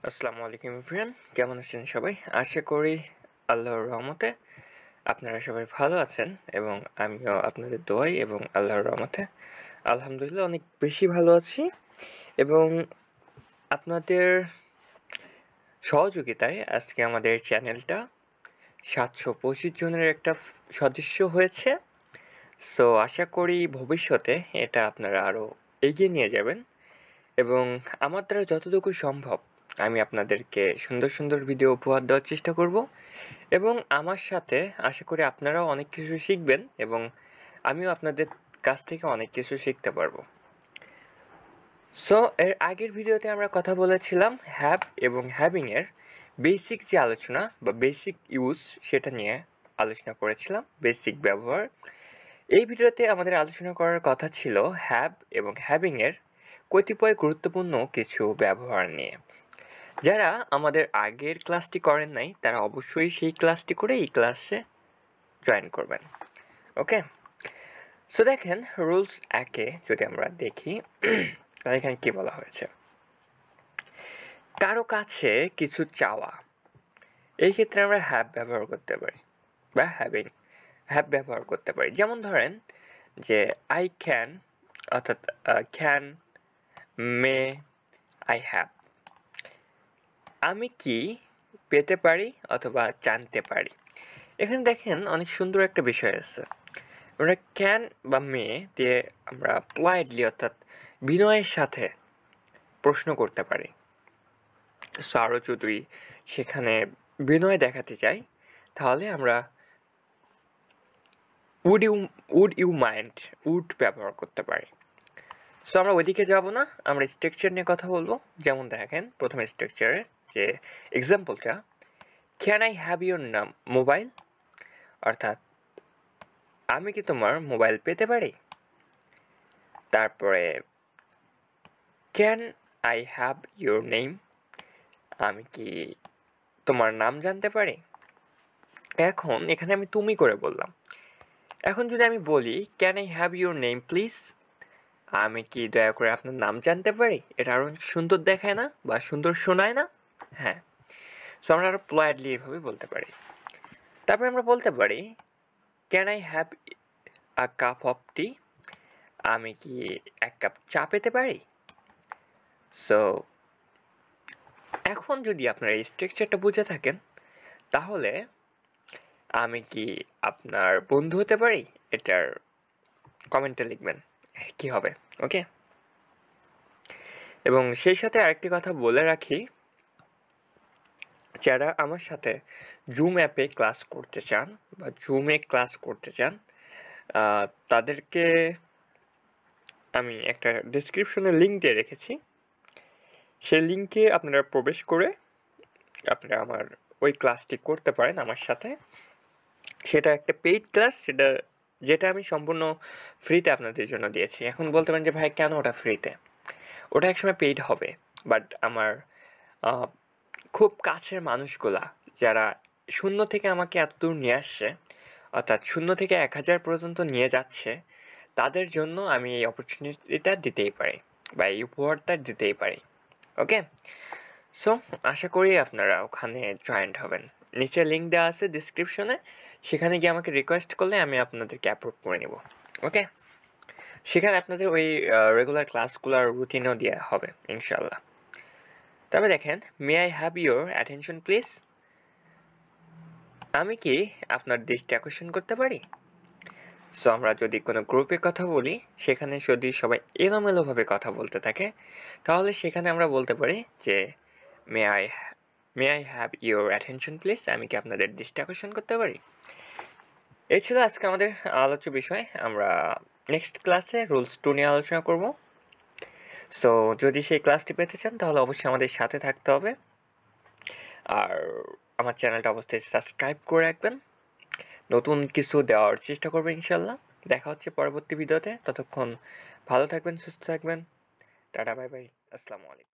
আসসালামু আলাইকুম এভরিওয়ান, কেমন আছেন সবাই? আশা করি আল্লাহর রহমতে আপনারা সবাই ভালো আছেন এবং আমিও আপনাদের দোয়ায় এবং আল্লাহর রহমতে আলহামদুলিল্লাহ অনেক বেশি ভালো আছি। এবং আপনাদের সহযোগিতায় আজকে আমাদের চ্যানেলটা 725 জনের একটা সদস্য হয়েছে। সো আশা করি ভবিষ্যতে এটা আপনারা আরও এগিয়ে নিয়ে যাবেন এবং আমার দ্বারা যতটুকু সম্ভব আমি আপনাদেরকে সুন্দর সুন্দর ভিডিও উপহার দেওয়ার চেষ্টা করব এবং আমার সাথে আশা করি আপনারাও অনেক কিছু শিখবেন এবং আমিও আপনাদের কাছ থেকে অনেক কিছু শিখতে পারবো। সো এর আগের ভিডিওতে আমরা কথা বলেছিলাম হ্যাভ এবং হ্যাভিংয়ের বেসিক যে আলোচনা বা বেসিক ইউজ সেটা নিয়ে আলোচনা করেছিলাম, বেসিক ব্যবহার। এই ভিডিওতে আমাদের আলোচনা করার কথা ছিল হ্যাভ এবং হ্যাভিংয়ের কতিপয় গুরুত্বপূর্ণ কিছু ব্যবহার নিয়ে। যারা আমাদের আগের ক্লাসটি করেন নাই তারা অবশ্যই সেই ক্লাসটি করে এই ক্লাসে জয়েন করবেন। ওকে, সো দেখেন রুলস 1-এ যদি আমরা দেখি এখানে কী বলা হয়েছে, কারো কাছে কিছু চাওয়া। এই ক্ষেত্রে আমরা হ্যাভ ব্যবহার করতে পারি বা হ্যাভ ব্যবহার করতে পারি। যেমন ধরেন যে আই ক্যান, অর্থাৎ ক্যান, মে, আই হ্যাভ। আমি কি পেতে পারি অথবা জানতে পারি। এখানে দেখেন অনেক সুন্দর একটা বিষয় আছে। আমরা ক্যান বা মে দিয়ে আমরা পোলাইটলি অর্থাৎ বিনয়ের সাথে প্রশ্ন করতে পারি। সো আরও যদি সেখানে বিনয় দেখাতে চাই তাহলে আমরা উড ইউ মাইন্ড ব্যবহার করতে পারি। সো আমরা ওইদিকে যাব না, আমরা স্ট্রাকচার নিয়ে কথা বলবো। যেমন দেখেন প্রথমে স্ট্রাকচারের যে এক্সাম্পলটা, can I have your mobile, অর্থাৎ আমি কি তোমার মোবাইল পেতে পারি। তারপরে can I have your name, আমি কি তোমার নাম জানতে পারি। এখন এখানে আমি তুমি করে বললাম। এখন যদি আমি বলি can I have your name please, আমি কি দয়া করে আপনার নাম জানতে পারি, এটা আরও সুন্দর দেখায় না বা সুন্দর শোনায় না? হ্যাঁ, সো আমরা আরও পোলাইটলি এভাবে বলতে পারি। তারপরে আমরা বলতে পারি can I have a cup of tea, আমি কি এক কাপ চা পেতে পারি। সো এখন যদি আপনারা এই স্ট্রাকচারটা বুঝে থাকেন তাহলে আমি কি আপনার বন্ধু হতে পারি এটার কমেন্টে লিখবেন কি হবে। ওকে, এবং সেই সাথে আরেকটি কথা বলে রাখি, যারা আমার সাথে জুম অ্যাপে ক্লাস করতে চান বা জুমে ক্লাস করতে চান তাদেরকে আমি একটা ডেসক্রিপশনে লিঙ্ক দিয়ে রেখেছি। সেই লিঙ্কে আপনারা প্রবেশ করে আপনারা আমার ওই ক্লাসটি করতে পারেন আমার সাথে। সেটা একটা পেইড ক্লাস, যেটা আমি সম্পূর্ণ ফ্রিতে আপনাদের জন্য দিয়েছি। এখন বলতে পারেন যে ভাই কেন ওটা ফ্রিতে, ওটা একসময় পেইড হবে। বাট আমার খুব কাছের মানুষগুলা যারা 0 থেকে আমাকে এতদূর নিয়ে আসছে, অর্থাৎ 0 থেকে 1000 পর্যন্ত নিয়ে যাচ্ছে, তাদের জন্য আমি এই অপরচুনিটিটা দিতেই পারি বা এই উপহারটা দিতেই পারি। ওকে, সো আশা করি আপনারা ওখানে জয়েন্ট হবেন। নিচে লিঙ্ক দেওয়া আছে ডিসক্রিপশনে, সেখানে গিয়ে আমাকে রিকোয়েস্ট করলে আমি আপনাদেরকে অ্যাপ্রুভ করে নেব। ওকে, সেখানে আপনাদের ওই রেগুলার ক্লাসগুলোর রুটিনও দেওয়া হবে ইনশাল্লাহ। তবে দেখেন may I have your attention please, আমি কি আপনার দৃষ্টি আকর্ষণ করতে পারি। সো আমরা যদি কোনো গ্রুপে কথা বলি সেখানে যদি সবাই এলোমেলোভাবে কথা বলতে থাকে তাহলে সেখানে আমরা বলতে পারি যে may I have your attention please, আমি কি আপনাদের দৃষ্টি আকর্ষণ করতে পারি। এই ছিল আজকে আমাদের আলোচ্য বিষয়। আমরা নেক্সট ক্লাসে রুলস 2 নিয়ে আলোচনা করব। সো যদি সেই ক্লাসটি পেতে চান তাহলে অবশ্যই আমাদের সাথে থাকতে হবে আর আমার চ্যানেলটা অবশ্যই সাবস্ক্রাইব করে রাখবেন। নতুন কিছু দেওয়ার চেষ্টা করবেন ইনশাল্লাহ। দেখা হচ্ছে পরবর্তী ভিডিওতে, ততক্ষণ ভালো থাকবেন, সুস্থ থাকবেন। টাটা, বাই বাই, আসসালামু আলাইকুম।